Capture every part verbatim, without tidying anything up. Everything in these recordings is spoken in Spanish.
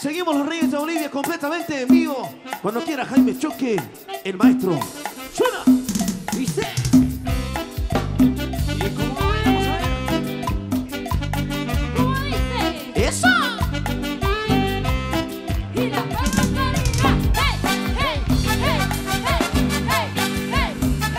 Seguimos los Reyes de Bolivia completamente en vivo. Cuando quiera Jaime Choque, el maestro. ¡Suena! Dice. ¿Y cómo vamos a ver? ¿Cómo dice? ¡Eso! Y la palma para arriba. ¡Hey! ¡Hey! ¡Hey! ¡Hey! ¡Hey! ¡Hey!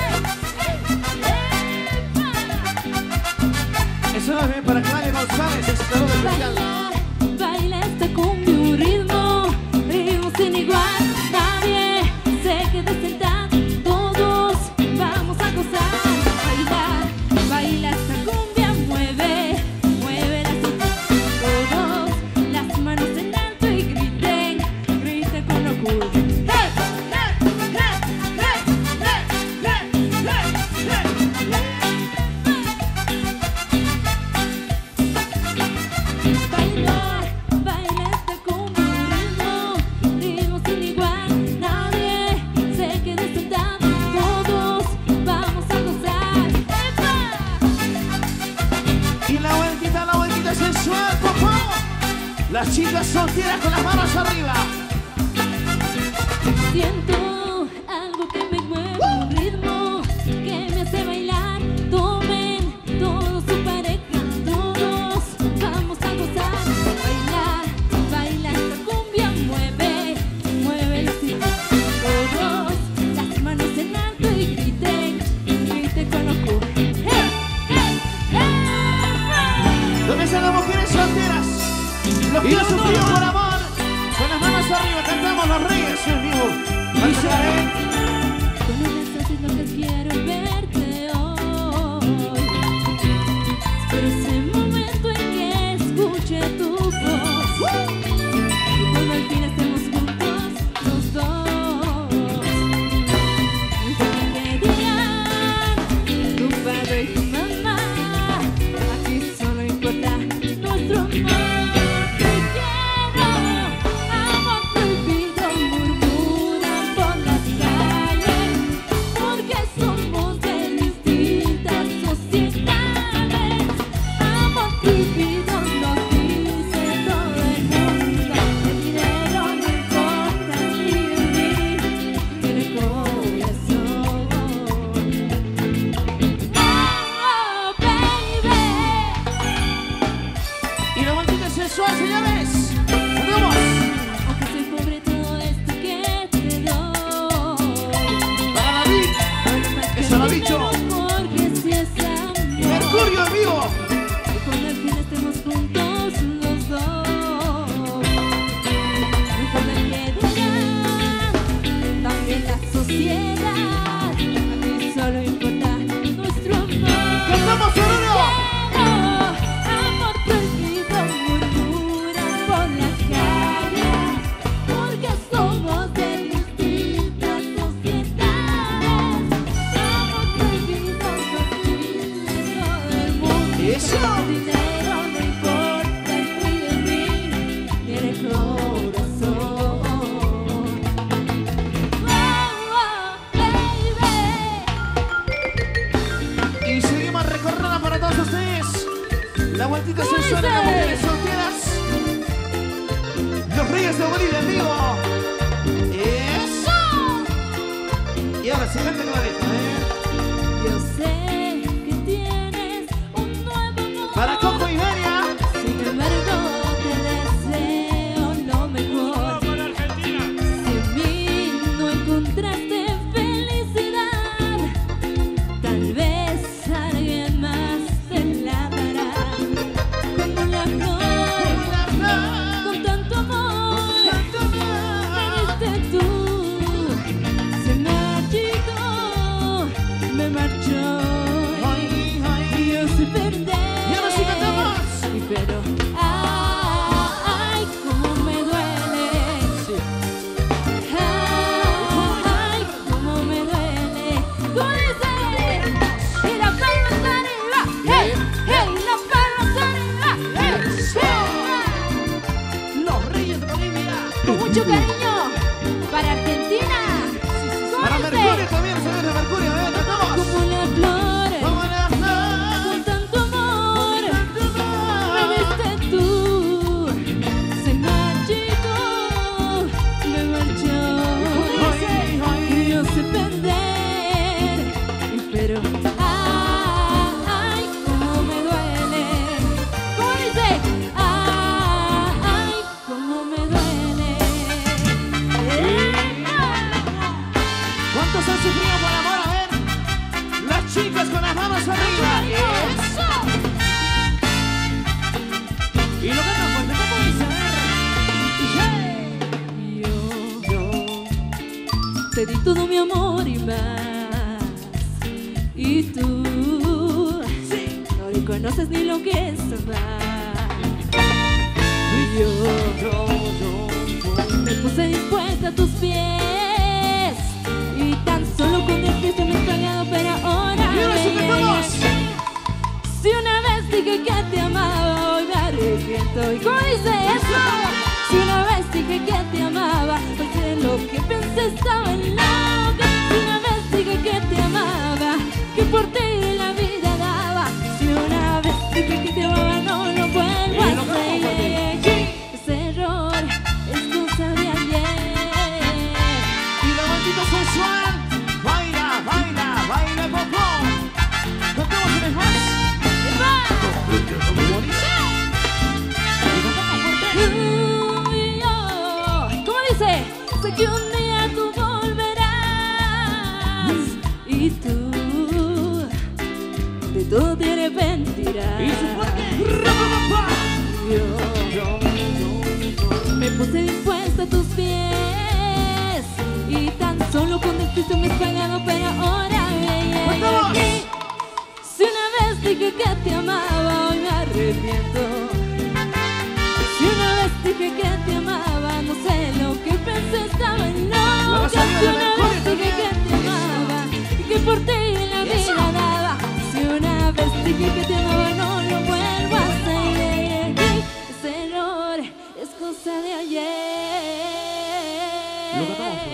¡Hey! Eso es bien para Claudia González, el saludo especial. Baila, baila esta cumbia, un ritmo, ritmo sin igual. Nadie se quede sentado, todos vamos a gozar. Baila, baila esta cumbia, mueve, mueve la cintura. Todos las manos en alto y griten, griten con locura. ¡Hey! ¡Hey! ¡Hey! ¡Hey! ¡Hey! ¡Hey! ¡Hey! ¡Hey! Baila, baila esta cumbia, ritmo, ritmo sin igual. Nadie se quede sentado, todos vamos a gozar. ¡Epa! Y la vueltita, la vueltita sensual, por favor. Las chicas solteras con las manos arriba. Siento algo que me mueve, un ritmo que me hace bailar. Tomen todos su pareja, todos vamos a gozar. Baila, baila esta cumbia, mueve, mueve la cintura. Todos las manos en alto y griten, griten con locura. ¡Hey! ¡Hey! ¡Hey! ¿Dónde están las mujeres solteras? Los que han sufrido por amor. Con las manos arriba cantamos los Reyes en vivo. Dice. Con unas haces lo que quiero verte hoy. Espero ese momento en que escuche tu voz. Y cuando al fin estemos juntos los dos. No importa que digan tu padre y tu mamá, aquí solo importa nuestro amor. Te quiero, amor prohibido, murmuran por las calles, porque somos de distintas sociedades. Amor prohibido nos dice todo el mundo. El dinero no importa ni en mí, ni en el corazón. Oh, baby. Y la vueltita sensual, señores. ¡Vamos! Aunque soy pobre, todo esto que te doy. Para David. Eso lo ha dicho. Porque si es amor. Mercurio en vivo. Y cuando al fin estemos juntos los dos. No importa que digan, también la sociedad. Aquí solo importa nuestro amor. ¡Cantamos sonoro! Amor prohibido, murmuran por las calles, porque somos de distintas sociedades. Amor prohibido nos dice todo el mundo. ¡Eso! El dinero no importa en ti y en mí, ni en el corazón. Oh, oh, baby. Y seguimos recorriendo para todos ustedes. La vueltita sensual de las mujeres solteras. Los Reyes de Bolivia en vivo. ¡Eso! Y ahora sí, canta clarito, ¿eh? Yo sé que tienes un nuevo amor. Para Coco y Venia. Sin embargo, te deseo lo mejor. Si en mí no encontraste felicidad, tal vez alguien más te la dará. Como la flor, con tanto amor, me diste tú. Se marchitó, me marchó. Ay, ay. Y yo sé perder. Y ahora sí cantamos. Y pero, ay, cómo me duele. Ay, cómo me duele. ¿Cómo dice? Y la palma está arriba. Hey, hey, la palma está arriba. Hey, hey. Los Reyes de Bolivia. Con mucho cariño para Argentina. ¿Cómo Para dice? Mercurio también, señores de Mercurio. A ver, cantamos. Como la flor, Como la flor. con tanto amor, Tanto amor. me diste tú. Se marchitó. te di todo mi amor y más. Y tú sí. no reconoces ni lo que es amar. Y yo, yo, yo, me puse dispuesta a tus pies y tan solo con desprecio me he pagado, pero ahora si una vez dije que te amaba, hoy me arrepiento. ¿Y cómo dice eso? Si una vez dije que te amaba, hoy sé lo que pensé, estaba loca. Si una vez dije que te amaba, que por ti la vida daba. Si una vez dije que te amaba, no lo vuelvo a hacer. Ese error es cosa de ayer. Y la maldita sensual, baila, baila, baila, popó. Cantamos una vez más. ¿Cómo dice? Sé que un día tú volverás y tú de todo te arrepentirás. Yo me puse dispuesta a tus pies y tan solo con desprecio me he pagado, pero ahora aquí. Si una vez dije que te amaba, hoy me arrepiento. Si una vez dije que te amaba, no sé lo que pensé, estaba loca. Si una vez dije que te amaba, que por ti la vida daba. Si una vez dije que te amaba, no lo vuelvo a hacer. Ese error es cosa de ayer. Lo cantamos.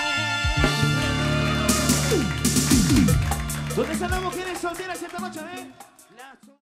¿Dónde están las mujeres solteras esta noche, eh?